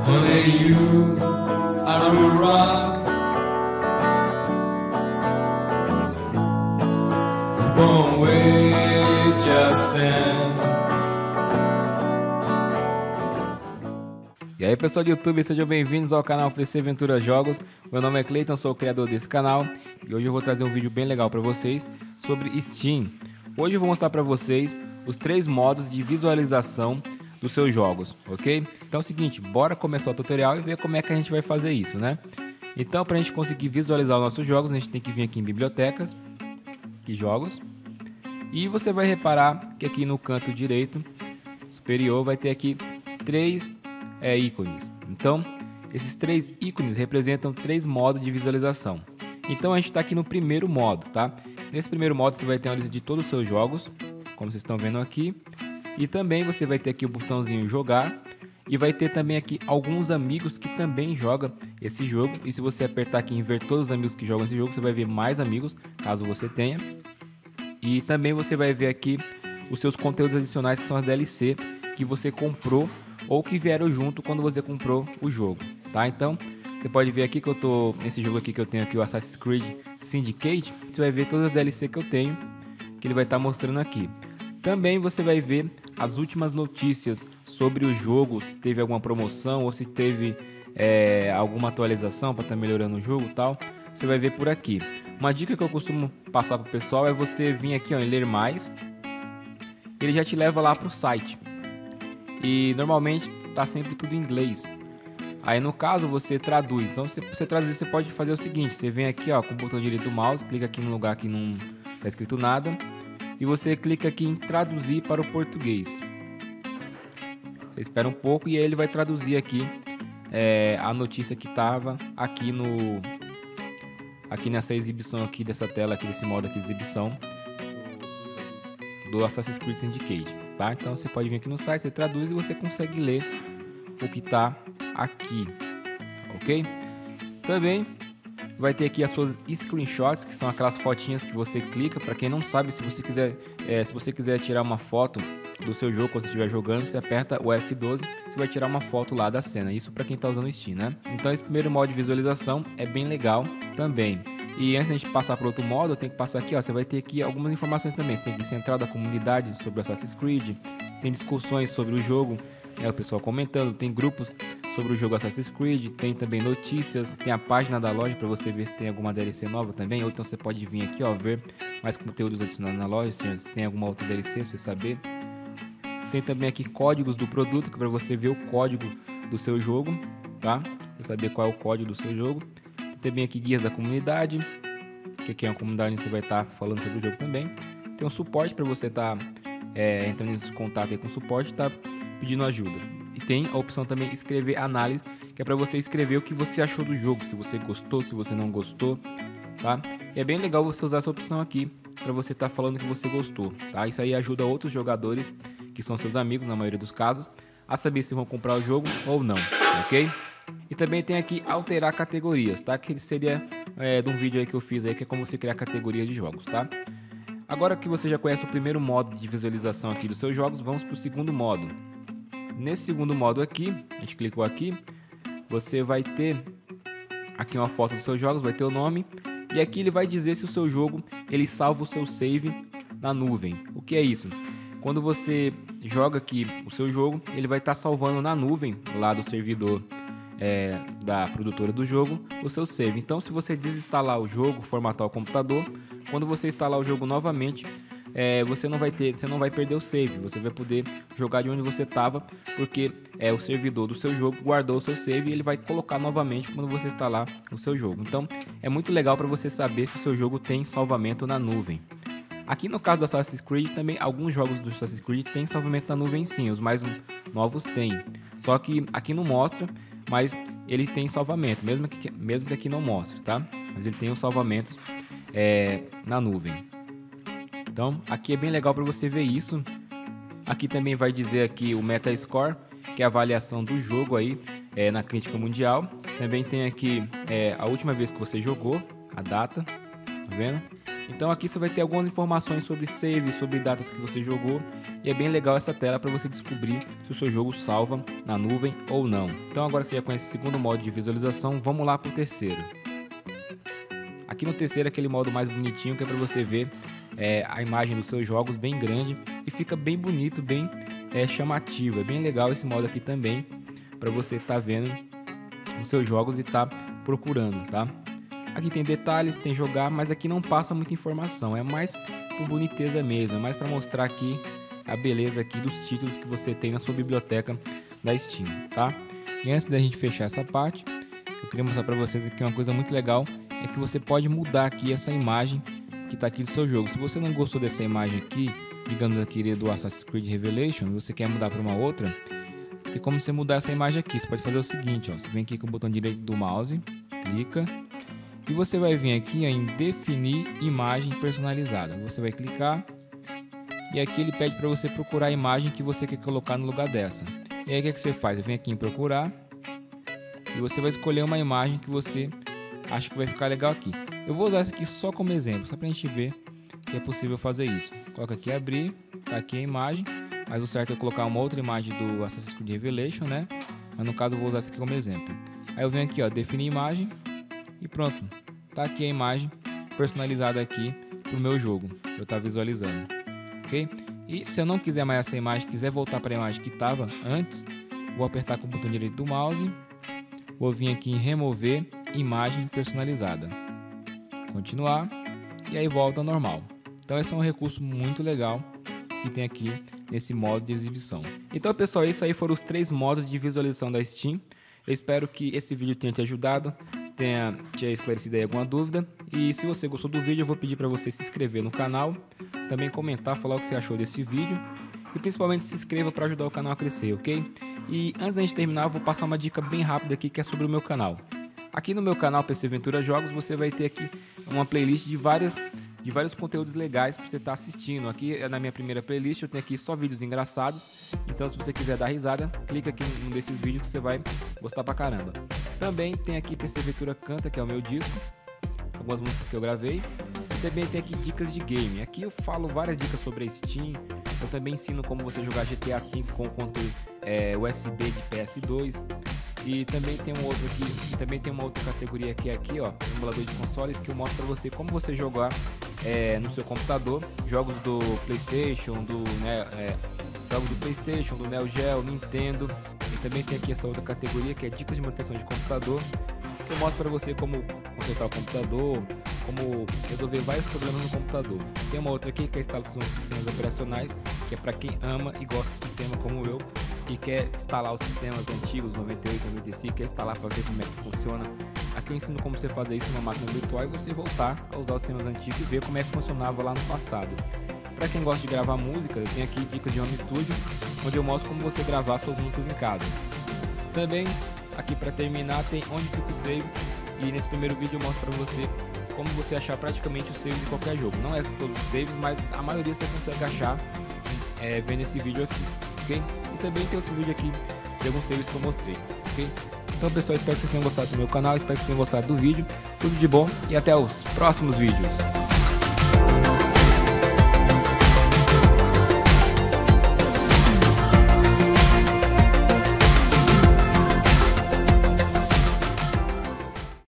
Honey, you are a rock, one way just then. E aí pessoal do YouTube, sejam bem-vindos ao canal PC Ventura Jogos. Meu nome é Cleiton, sou o criador desse canal e hoje eu vou trazer um vídeo bem legal para vocês sobre Steam. Hoje eu vou mostrar para vocês os 3 modos de visualização dos seus jogos, ok? Então é o seguinte, bora começar o tutorial e ver como é que a gente vai fazer isso, né? Então, para a gente conseguir visualizar os nossos jogos, a gente tem que vir aqui em bibliotecas, aqui jogos, e você vai reparar que aqui no canto direito superior vai ter aqui 3 ícones. Então, esses 3 ícones representam 3 modos de visualização. Então, a gente está aqui no primeiro modo, tá? Nesse primeiro modo, você vai ter uma lista de todos os seus jogos, como vocês estão vendo aqui. E também você vai ter aqui o botãozinho jogar. E vai ter também aqui alguns amigos que também jogam esse jogo. E se você apertar aqui em ver todos os amigos que jogam esse jogo, você vai ver mais amigos, caso você tenha. E também você vai ver aqui os seus conteúdos adicionais, que são as DLC que você comprou ou que vieram junto quando você comprou o jogo, tá? Então, você pode ver aqui que eu tô nesse jogo aqui que eu tenho aqui, o Assassin's Creed Syndicate. Você vai ver todas as DLC que eu tenho, que ele vai estar mostrando aqui. Também você vai ver as últimas notícias sobre o jogo, se teve alguma promoção ou se teve alguma atualização para estar melhorando o jogo e tal. Você vai ver por aqui. Uma dica que eu costumo passar para o pessoal é você vir aqui, ó, em ler mais. Ele já te leva lá para o site. E normalmente está sempre tudo em inglês. Aí no caso você traduz. Então se você traduzir, você pode fazer o seguinte: você vem aqui, ó, com o botão direito do mouse, clica aqui no lugar que não está escrito nada. E você clica aqui em traduzir para o português. Você espera um pouco e aí ele vai traduzir aqui a notícia que estava aqui nessa exibição aqui dessa tela, aqui desse modo aqui de exibição do Assassin's Creed Syndicate, tá? Então você pode vir aqui no site, você traduz e você consegue ler o que está aqui, ok? Também vai ter aqui as suas screenshots, que são aquelas fotinhas que você clica. Para quem não sabe, se você quiser tirar uma foto do seu jogo quando você estiver jogando, você aperta o F12, você vai tirar uma foto lá da cena. Isso para quem está usando o Steam, né? Então esse primeiro modo de visualização é bem legal também. E antes de a gente passar para outro modo, eu tenho que passar aqui, ó, você vai ter aqui algumas informações também. Você tem aqui central da comunidade sobre Assassin's Creed, tem discussões sobre o jogo, o pessoal comentando, tem grupos sobre o jogo Assassin's Creed, tem também notícias, tem a página da loja para você ver se tem alguma DLC nova também, ou então você pode vir aqui, ó, ver mais conteúdos adicionados na loja, se tem alguma outra DLC para você saber. Tem também aqui códigos do produto, que é para você ver o código do seu jogo, tá? Você saber qual é o código do seu jogo. Tem também aqui guias da comunidade, que aqui é uma comunidade onde você vai estar falando sobre o jogo também. Tem um suporte para você estar entrando em contato aí com o suporte, tá pedindo ajuda. E tem a opção também escrever análise, que é para você escrever o que você achou do jogo, se você gostou, se você não gostou, tá? E é bem legal você usar essa opção aqui para você estar falando que você gostou, tá? Isso aí ajuda outros jogadores, que são seus amigos na maioria dos casos, a saber se vão comprar o jogo ou não, ok? E também tem aqui alterar categorias, tá? Que seria de um vídeo aí que eu fiz aí, que é como você criar categorias de jogos, tá? Agora que você já conhece o primeiro modo de visualização aqui dos seus jogos, vamos para o segundo modo. Nesse segundo modo aqui, a gente clicou aqui, você vai ter aqui uma foto dos seus jogos, vai ter o nome, e aqui ele vai dizer se o seu jogo ele salva o seu save na nuvem. O que é isso? Quando você joga aqui o seu jogo, ele vai estar salvando na nuvem lá do servidor da produtora do jogo o seu save. Então, se você desinstalar o jogo, formatar o computador, quando você instalar o jogo novamente, você não vai perder o save, você vai poder jogar de onde você estava, porque o servidor do seu jogo guardou o seu save e ele vai colocar novamente quando você instalar o seu jogo. Então é muito legal para você saber se o seu jogo tem salvamento na nuvem. Aqui no caso do Assassin's Creed também, alguns jogos do Assassin's Creed tem salvamento na nuvem sim, os mais novos tem, só que aqui não mostra, mas ele tem salvamento, mesmo que aqui não mostre, tá? Mas ele tem os salvamentos na nuvem. Então aqui é bem legal para você ver isso. Aqui também vai dizer aqui o Metascore, que é a avaliação do jogo aí na crítica mundial. Também tem aqui a última vez que você jogou, a data, tá vendo? Então aqui você vai ter algumas informações sobre save, sobre datas que você jogou. E é bem legal essa tela para você descobrir se o seu jogo salva na nuvem ou não. Então agora que você já conhece o segundo modo de visualização, vamos lá para o terceiro. Aqui no terceiro é aquele modo mais bonitinho que é para você ver a imagem dos seus jogos bem grande e fica bem bonito, bem chamativo. É bem legal esse modo aqui também para você estar vendo os seus jogos e estar procurando, tá? Aqui tem detalhes, tem jogar, mas aqui não passa muita informação, é mais por boniteza mesmo, é mais para mostrar aqui a beleza aqui dos títulos que você tem na sua biblioteca da Steam, tá? E antes da gente fechar essa parte, eu queria mostrar para vocês aqui uma coisa muito legal, é que você pode mudar aqui essa imagem que está aqui do seu jogo. Se você não gostou dessa imagem aqui, digamos aqui do Assassin's Creed Revelation, e você quer mudar para uma outra, tem como você mudar essa imagem aqui. Você pode fazer o seguinte, ó, você vem aqui com o botão direito do mouse, clica, e você vai vir aqui em definir imagem personalizada. Você vai clicar e aqui ele pede para você procurar a imagem que você quer colocar no lugar dessa. E aí o que você faz? Vem aqui em procurar e você vai escolher uma imagem que você acha que vai ficar legal aqui. Eu vou usar essa aqui só como exemplo, só para a gente ver que é possível fazer isso. Coloca aqui abrir, tá aqui a imagem, mas o certo é colocar uma outra imagem do Assassin's Creed Revelation, né? Mas no caso eu vou usar essa aqui como exemplo. Aí eu venho aqui, ó, definir imagem e pronto. Tá aqui a imagem personalizada aqui pro meu jogo, pra eu estar visualizando, ok? E se eu não quiser mais essa imagem, quiser voltar para a imagem que estava antes, vou apertar com o botão direito do mouse, vou vir aqui em remover imagem personalizada, continuar e aí volta ao normal. Então esse é um recurso muito legal que tem aqui nesse modo de exibição. Então pessoal, isso aí foram os 3 modos de visualização da Steam. Eu espero que esse vídeo tenha te ajudado, tenha te esclarecido aí alguma dúvida. E se você gostou do vídeo, eu vou pedir para você se inscrever no canal, também comentar, falar o que você achou desse vídeo e principalmente se inscreva para ajudar o canal a crescer, ok? E antes da gente terminar, eu vou passar uma dica bem rápida aqui que é sobre o meu canal. Aqui no meu canal PC Ventura Jogos, você vai ter aqui uma playlist de vários conteúdos legais para você estar assistindo. Aqui na minha primeira playlist eu tenho aqui só vídeos engraçados, então se você quiser dar risada, clica aqui num desses vídeos que você vai gostar pra caramba. Também tem aqui PC Ventura Canta, que é o meu disco, algumas músicas que eu gravei. E também tem aqui dicas de game. Aqui eu falo várias dicas sobre a Steam. Eu também ensino como você jogar GTA V com o controle USB de PS2. E também tem um outro aqui, também tem uma outra categoria que é aqui, ó, emulador de consoles, que eu mostro para você como você jogar no seu computador, jogos do PlayStation, jogos do PlayStation, do Neo Geo, Nintendo. E também tem aqui essa outra categoria que é dicas de manutenção de computador, que eu mostro para você como consertar o computador, como resolver vários problemas no computador. Tem uma outra aqui que é a instalação de sistemas operacionais, que é para quem ama e gosta do sistema como eu e quer instalar os sistemas antigos, 98, 95, quer instalar para ver como é que funciona. Aqui eu ensino como você fazer isso numa máquina virtual e você voltar a usar os sistemas antigos e ver como é que funcionava lá no passado. Para quem gosta de gravar música, eu tenho aqui dicas de home studio, onde eu mostro como você gravar suas músicas em casa. Também, aqui para terminar, tem onde fica o save, e nesse primeiro vídeo eu mostro para você como você achar praticamente o save de qualquer jogo. Não é todos os saves, mas a maioria você consegue achar vendo esse vídeo aqui, ok? E também tem outro vídeo aqui de alguns saves que eu mostrei, ok? Então pessoal, espero que vocês tenham gostado do meu canal, espero que vocês tenham gostado do vídeo. Tudo de bom e até os próximos vídeos.